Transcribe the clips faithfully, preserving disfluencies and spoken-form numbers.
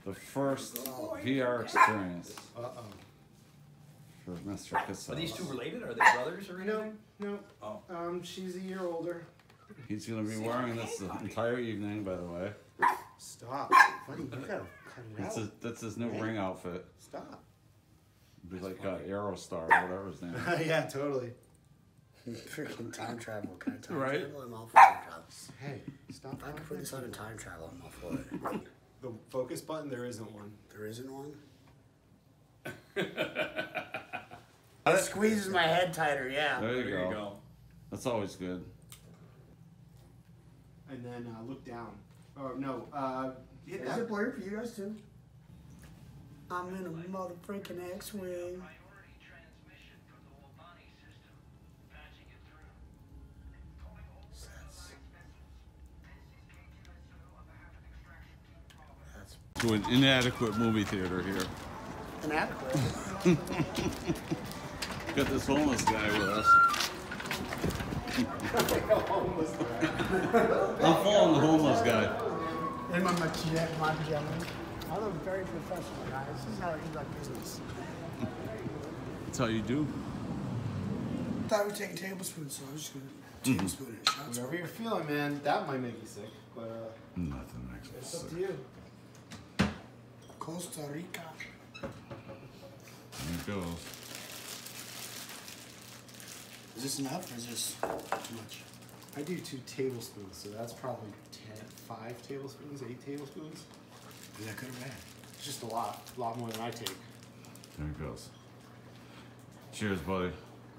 the first V R experience Uh-oh. for Mister Casaus. Are these two related? Are they brothers or anything? No, no. Oh. Um, she's a year older. He's going to be wearing this the entire evening, by the way. Stop. Buddy, you gotta cut it That's out. his, that's his new ring outfit. Stop. Be like uh, Aerostar, whatever his name is. Yeah, totally. Freaking time travel. Can I time Right? travel? I'm all for time travel. Hey, stop. If I can put this on a time travel, I'm all for it. The focus button, there isn't one. There isn't one? It squeezes my head tighter, yeah. There you, There go. you go. That's always good. And then uh, look down. Oh, no. Uh, hit Is that. it blurry for you guys too? I'm in a motherfucking X-Wing. To an inadequate movie theater here. Inadequate. Got this homeless guy with us. I'm following the homeless guy. And my pajamas. My pajamas. I look very professional, guys. This is how I conduct business. That's how you do. I thought we were taking tablespoons, so I was just gonna tablespoon it. Shots. Whatever you're feeling, man. That might make you sick, but uh, Nothing makes me it's up sick. to you. Costa Rica. There it goes. Is this enough or is this too much? I do two tablespoons, so that's probably ten, five tablespoons, eight tablespoons. Is that good or bad? It's just a lot, a lot more than I take. There it goes. Cheers, buddy.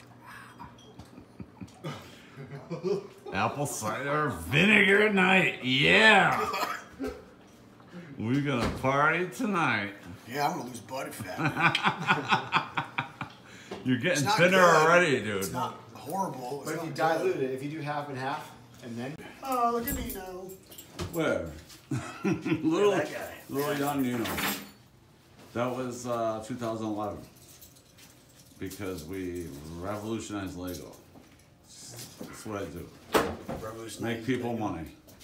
Apple cider vinegar night. Yeah. We're gonna party tonight. Yeah, I'm gonna lose body fat. You're getting not thinner good. already, dude. It's not horrible. But It's if you not dilute good. it, if you do half and half, and then Oh, look at Nino. Where? little, that guy. little young Nino. That was uh, two thousand eleven. Because we revolutionized Lego. That's what I do. Make people money.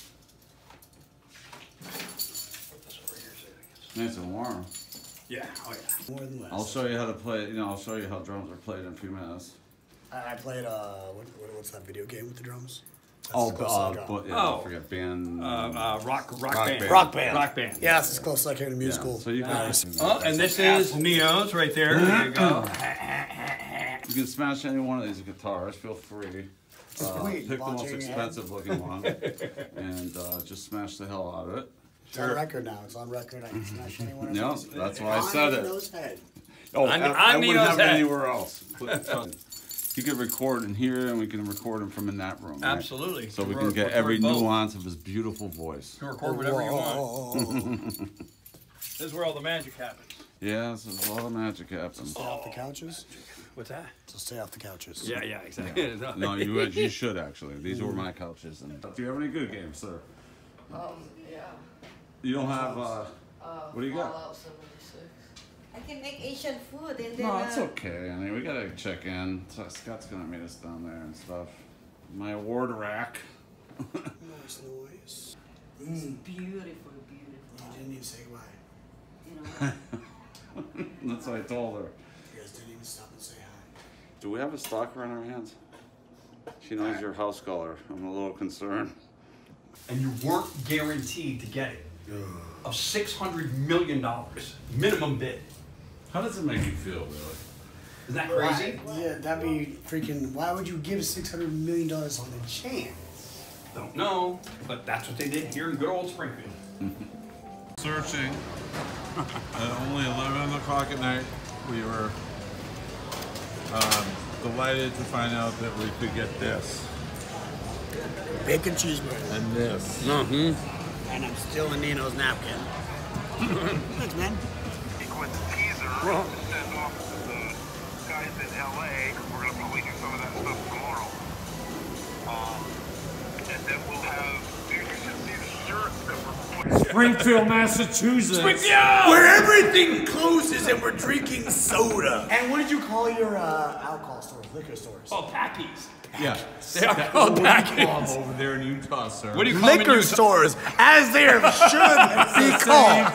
Nice and warm. Yeah, oh yeah. More than less. I'll show you how to play. You know, I'll show you how drums are played in a few minutes. I, I played, uh, what, what, what's that video game with the drums? That's Oh, as close uh, as I got. but, yeah, Oh. I forget band. Uh, uh, rock, rock, Rock band. band. Rock band. Rock band. Yeah, that's as close as I came to yeah, musical. so you can, Nice. Oh, and this is Neo's right there. There you go. you can smash any one of these guitars. Feel free. Uh, Sweet. pick the most Launching expensive looking one, and uh, just smash the hell out of it. It's on record now. It's on record. I can smash anyone No, else. that's why I said it. Nino's head. Oh, On- I, on I wouldn't Nino's have it head. anywhere else. You can record in here, and we can record him from in that room. Right? Absolutely. So we Record- can get record every both. nuance of his beautiful voice. You can record whatever you want. want. This is where all the magic happens. Yeah, this is all the magic happens. Stay off the couches. What's that? So stay off the couches. Yeah, yeah, exactly. No, you you should actually. These were my couches. And do you have any good games, sir? Um, yeah. You don't have. Uh, Uh, What do you got? Fallout seventy-six. I can make Asian food and then. no, uh, it's okay. I mean, we gotta check in. So Scott's gonna meet us down there and stuff. My award rack. Nice noise. It's Mm. beautiful, beautiful. You didn't even say goodbye. You know. That's what I told her. You guys didn't even stop and say hi. Do we have a stalker on our hands? She knows your house color. I'm a little concerned. And you weren't guaranteed to get it. Of six hundred million dollars minimum bid. How does it make you feel, really? Isn't that crazy? Why? Yeah, that'd be freaking. Why would you give six hundred million dollars on the chance? Don't know, but that's what they did here in good old Springfield. Searching. At only eleven o'clock at night, we were um, delighted to find out that we could get this Bacon cheeseburger. and this. Mm-hmm. And I'm still in Nino's napkin. Thanks, man. With the teaser to send off to the guys in L A, because we're going to probably do some of that stuff tomorrow. Um, and then we'll have, dude, you should see the shirts that we're putting. Springfield, Massachusetts. Where everything closes and we're drinking soda. And what did you call your uh, alcohol stores, liquor stores? Oh, Packies. Yeah. They are called Packies. Over there in Utah, sir. What do you call them in Liquor Utah? stores, as they should be called.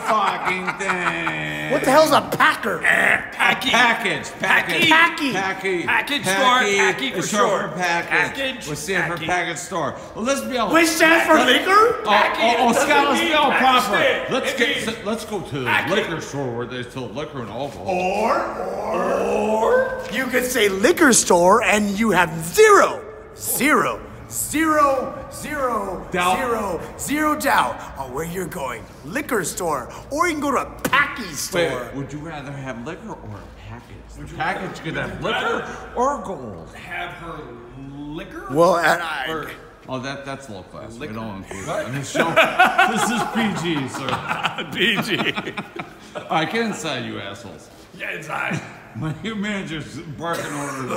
packing thing. What the hell's a packer? Packy. Package. Package. Packy. Packy. Package store, Packy. packy for It's short sure. for package. Package, We stand for packy. package store. Well, let's be all. Which stands for liquor? Oh, oh, oh, Scott, let's be all Package proper. stand. Let's It get. means so- Let's go to the package. liquor store where they sell liquor and alcohol. Or, or, or, you could say liquor store and you have zero, zero, zero, zero, Doubt. zero, zero doubt on where you're going. Liquor store, or you can go to a packy store. Wait, would you rather have liquor or a package? The package could have liquor or gold. Have her liquor? Well, and I, Or, oh, that that's low class. We don't include that in the show. This is P G, sir. B G. All right, get inside, you assholes. Yeah, inside. My new manager's barking orders.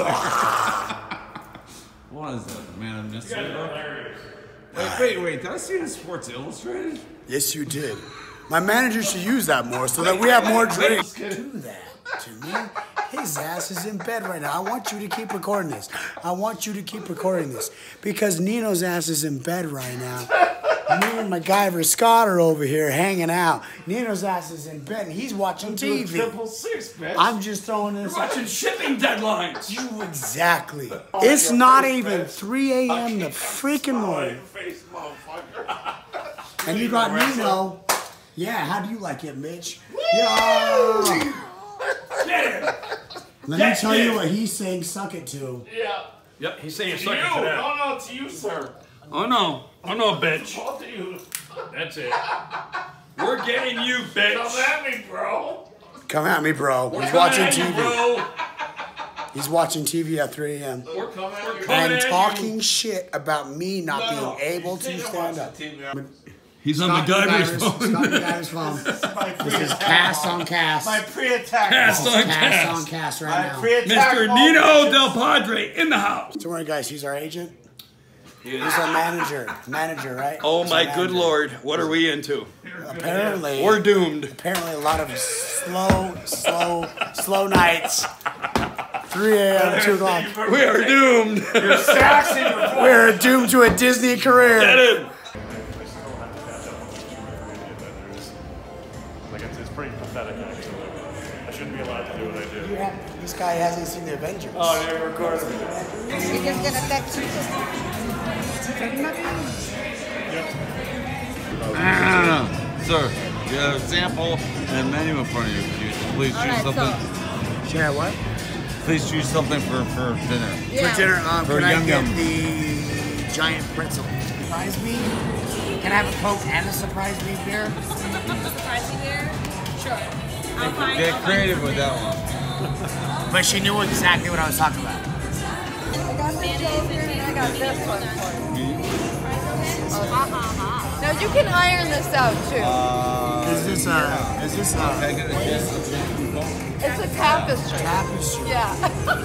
What is that, man? I'm missing it. Wait, wait, wait. Did I see in Sports Illustrated? yes, you did. My manager should use that more so that we have more drinks. Do that to me. His ass is in bed right now. I want you to keep recording this. I want you to keep recording this because Nino's ass is in bed right now. Me and MacGyver Scott are over here hanging out. Nino's ass is in bed and he's watching T V. Triple six, bitch. I'm just throwing this. Watching shipping deadlines. You exactly. It's not even three A M the freaking morning. Face, motherfucker. And you got Nino. Yeah, how do you like it, Mitch? Yeah. Get him. Let me tell you what he's saying, suck it to. Yeah. Yep, he's saying To suck you. it to that. No, no, to you, sir. Oh no. Oh no, bitch. All to you. That's it. We're getting you, bitch. Come at me, bro. Come at me, bro. He's Coming watching at T you, V. bro. He's watching T V at three A M We're coming at you. coming and at talking shit about me not No, no. being able to He's stand up. He's on Scott MacGyver's MacGyver's- phone. Scott MacGyver's phone. This is cast on cast. My pre-attack. Cast mode. on Cast on cast. cast My right now. pre-attack. Mister mode, Nino bitches. Del Padre in the house. Don't worry, guys. He's our agent. He's our manager. Manager, right? Oh He's our my good manager. lord, what are we into? Apparently, We're doomed. apparently a lot of slow, slow, slow nights. three A M, two o'clock. We are doomed. We're doomed to a Disney career. Get him. Like it's, it's pretty pathetic actually. I shouldn't be allowed to do what I do. You have- This guy hasn't seen the Avengers. Oh, never recorded. He's just gonna text you. No, no, no. Sir, you have a sample and a menu in front of you. Could you please All choose right, something? Share what? Please choose something for, for dinner. Yeah. For dinner, um, For can I Yum get Yum. the giant pretzel? Surprise me? Can I have a Coke and a surprise me beer? Surprise me there? Sure. I'll find Get I'll find creative with something. that one. But she knew exactly what I was talking about. I got this over here and I got this one for you. Now you can iron this out too. Uh, Is this a? Is this Can I a get a chance to change people? It's a tapestry. tapestry? Yeah.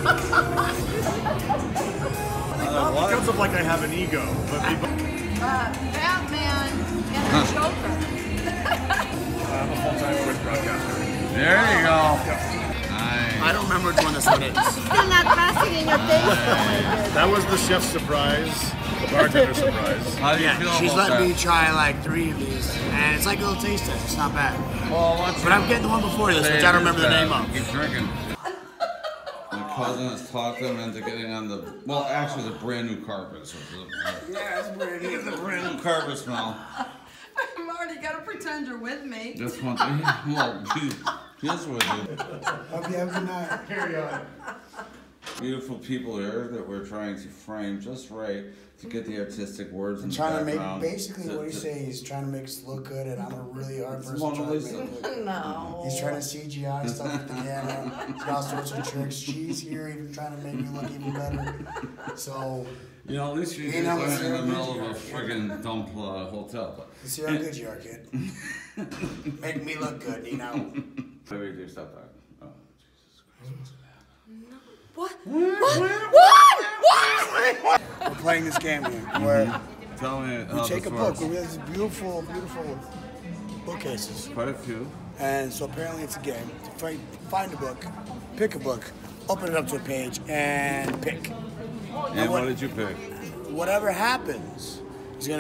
Uh, what? Comes up like I have an ego, but we, Uh, Batman and the Joker. I'm a full-time Twitch broadcaster. There you go. I Nice. don't remember which one this one is. Still not passing in your face. That was the chef's surprise, the bartender's surprise. How do you Yeah, feel she's about let that? me try like three of these, and it's like a little taste test. It's not bad. Well, what's But I'm getting the one before this, which I don't remember the name of. Keep drinking. My cousin has talked them into getting on the, well, actually the brand new carpet. So the, Yeah, it's brand get the brand new carpet smell. I've already got to pretend you're with me. That's one thing. Well, he, here's what I do. Hope you have a good night. Carry on. Beautiful people here that we're trying to frame just right to get the artistic words in I'm the trying to make, background. basically to- what he's to- saying, he's trying to make us look good, and I'm a really hard person Mona trying to Lisa. make it look good. No. He's trying to C G I stuff with the camera. He's got all sorts of tricks. She's here even trying to make me look even better. So, You know, at least you You guys know, aren't it's in the your middle of a picture. friggin' dump uh, hotel. But let's see how good you are, kid. Make me look good, Nino. maybe do stop that. Oh, Jesus Christ. What? What? What? What? We're playing this game here where Tell me how we take this a book. works. We have these beautiful, beautiful bookcases. Quite a few. And so apparently it's a game. To find, find a book, pick a book, open it up to a page, and pick. And what- what did you pick? Whatever happens is gonna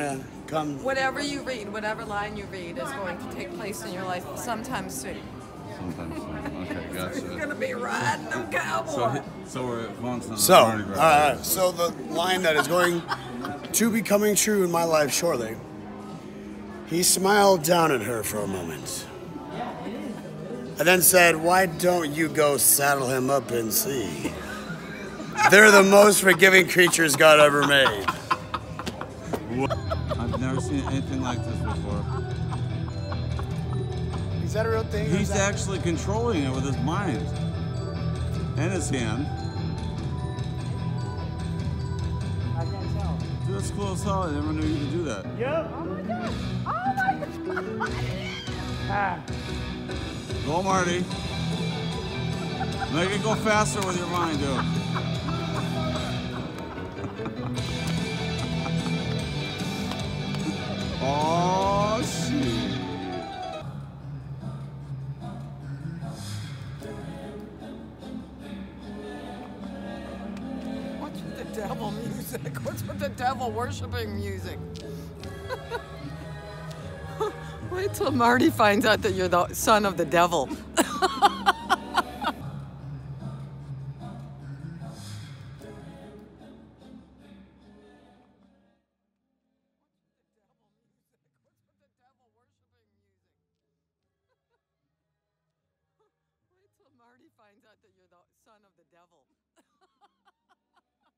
come. Whatever you read, whatever line you read is going to take place in your life sometime soon. Sometime soon. Okay, gotcha. You're gonna be riding a cowboy. So, hi- so we're going to the So, all Mardi Gras. right. So the line that is going to be coming true in my life shortly. He smiled down at her for a moment, and then said, "Why don't you go saddle him up and see? They're the most forgiving creatures God ever made." I've never seen anything like this before. Is that a real thing? He's actually controlling it with his mind and his hand. I can't tell. Dude, that's cool as hell. I never knew you could do that. Yep. Oh my god! Oh my god! Ah. Go, Marty. Make it go faster with your mind, dude. Oh, shit. What's with the devil music? What's with the devil worshiping music? Wait till Marty finds out that you're the son of the devil. Marty finds out that you're the son of the devil.